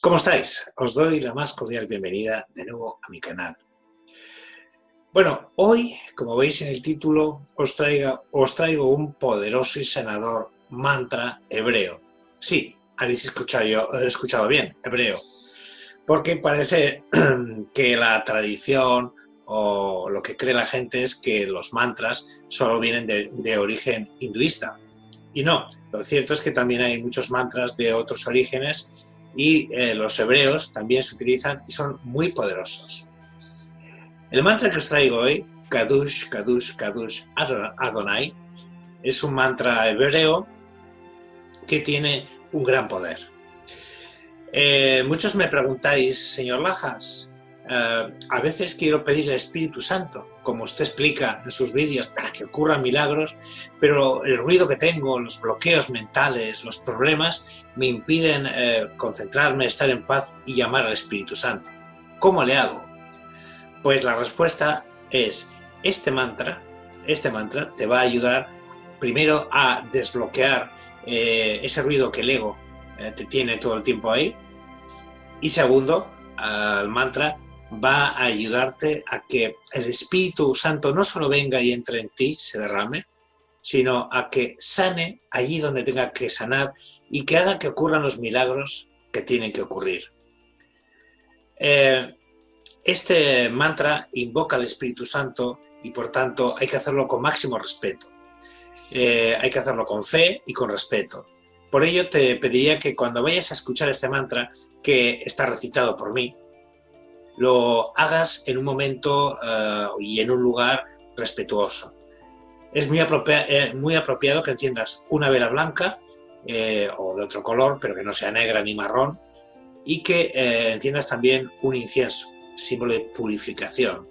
¿Cómo estáis? Os doy la más cordial bienvenida de nuevo a mi canal. Bueno, hoy, como veis en el título, os traigo un poderoso y sanador mantra hebreo. Sí, habéis escuchado bien, hebreo. Porque parece que la tradición o lo que cree la gente es que los mantras solo vienen de origen hinduista. Y no, lo cierto es que también hay muchos mantras de otros orígenes y los hebreos también se utilizan y son muy poderosos. El mantra que os traigo hoy, Kadosh, Kadosh, Kadosh Adonai, es un mantra hebreo que tiene un gran poder. Muchos me preguntáis, señor Lajas, a veces quiero pedirle al Espíritu Santo, como usted explica en sus vídeos, para que ocurran milagros, pero el ruido que tengo, los bloqueos mentales, los problemas, me impiden concentrarme, estar en paz y llamar al Espíritu Santo. ¿Cómo le hago? Pues la respuesta es, este mantra te va a ayudar primero a desbloquear ese ruido que el ego te tiene todo el tiempo ahí, y segundo, el mantra va a ayudarte a que el Espíritu Santo no solo venga y entre en ti, se derrame, sino a que sane allí donde tenga que sanar y que haga que ocurran los milagros que tienen que ocurrir. Este mantra invoca al Espíritu Santo y por tanto hay que hacerlo con máximo respeto. Hay que hacerlo con fe y con respeto. Por ello te pediría que cuando vayas a escuchar este mantra, que está recitado por mí, lo hagas en un momento y en un lugar respetuoso. Es muy apropiado que enciendas una vela blanca o de otro color, pero que no sea negra ni marrón, y que enciendas también un incienso, símbolo de purificación.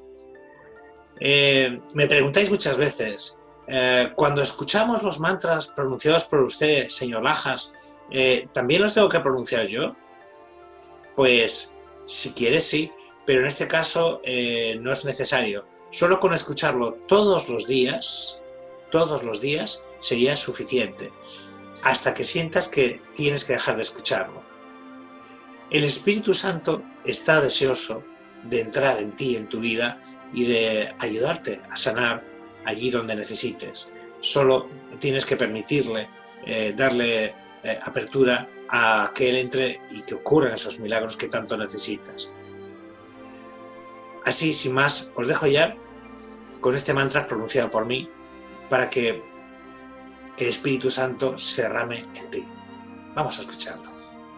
Me preguntáis muchas veces, cuando escuchamos los mantras pronunciados por usted, señor Lajas, ¿también los tengo que pronunciar yo? Pues si quieres sí, pero en este caso no es necesario. Solo con escucharlo todos los días sería suficiente, hasta que sientas que tienes que dejar de escucharlo. El Espíritu Santo está deseoso de entrar en ti, en tu vida, y de ayudarte a sanar allí donde necesites. Solo tienes que permitirle, darle apertura a que Él entre y que ocurran esos milagros que tanto necesitas. Así, sin más, os dejo ya con este mantra pronunciado por mí para que el Espíritu Santo se derrame en ti. Vamos a escucharlo.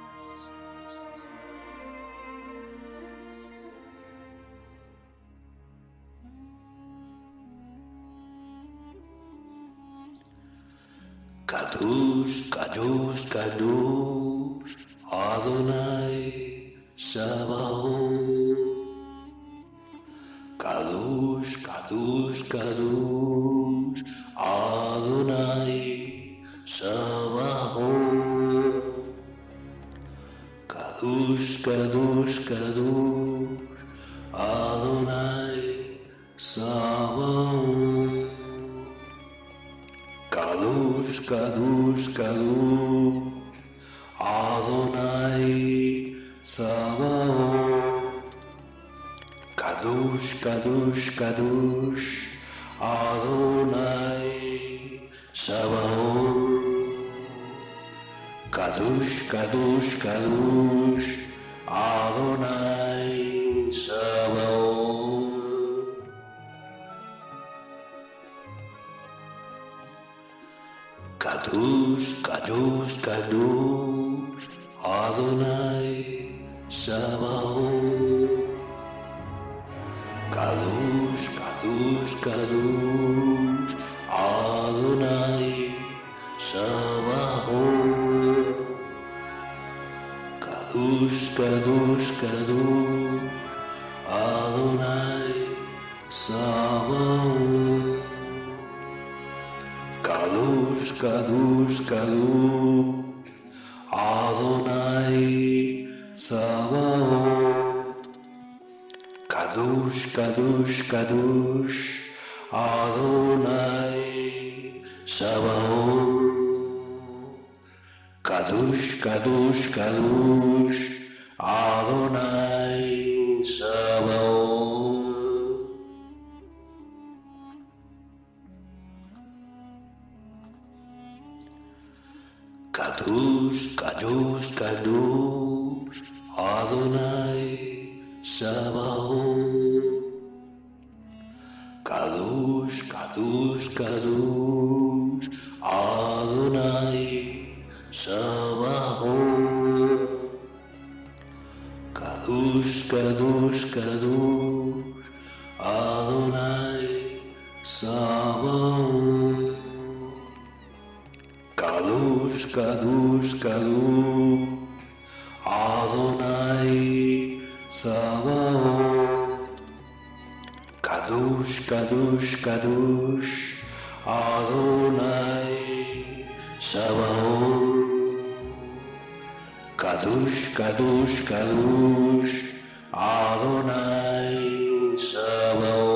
Kadosh, Kadosh, Kadosh, Adonai Sabaoth. Kadosh, Kadosh, Kadosh, Adonai Sabaoth. Kadosh, Kadosh, Kadosh, Adonai Sabaoth. Kadosh, Kadosh, Kadosh, Adonai Sabaoth. Kadosh, Kadosh, Kadosh, Adonai Sabaoth. Kadosh, Kadosh, Kadosh, Adonai Sabaoth. Kadosh, Kadosh, Kadosh, Adonai Sabaoth. Kadosh, Kadosh, Kadosh, Adonai Sabaoth. Kadosh, Kadosh, Kadosh, Adonai Sabaoth. Kadosh, Kadosh, Kadosh, Adonai Sabaoth. Kadosh, Kadosh, Kadosh, Adonai Sabaoth. Kadosh, Kadosh, Kadosh, Adonai Sabaoth. Kadosh, Kadosh, Kadosh, Adonai Sabaoth. Kadosh, Kadosh, Kadosh, Adonai Sabaoth. Kadosh, Kadosh, Kadosh, Adonai Sabaoth. Kadosh, Kadosh, Kadosh, Adonai Sabaoth. Kadosh, Kadosh, Kadosh, Adonai Sabaoth. Kadosh, Kadosh, Kadosh, Adonai Sabaoth.